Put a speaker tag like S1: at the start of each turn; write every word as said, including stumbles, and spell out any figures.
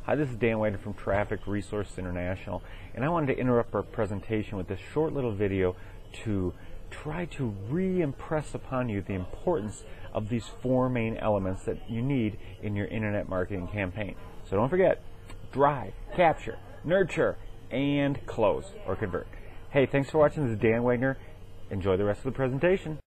S1: Hi, this is Dan Wagner from Traffic Resources International, and I wanted to interrupt our presentation with this short little video to try to re-impress upon you the importance of these four main elements that you need in your internet marketing campaign. So don't forget, drive, capture, nurture, and close or convert. Hey, thanks for watching. This is Dan Wagner. Enjoy the rest of the presentation.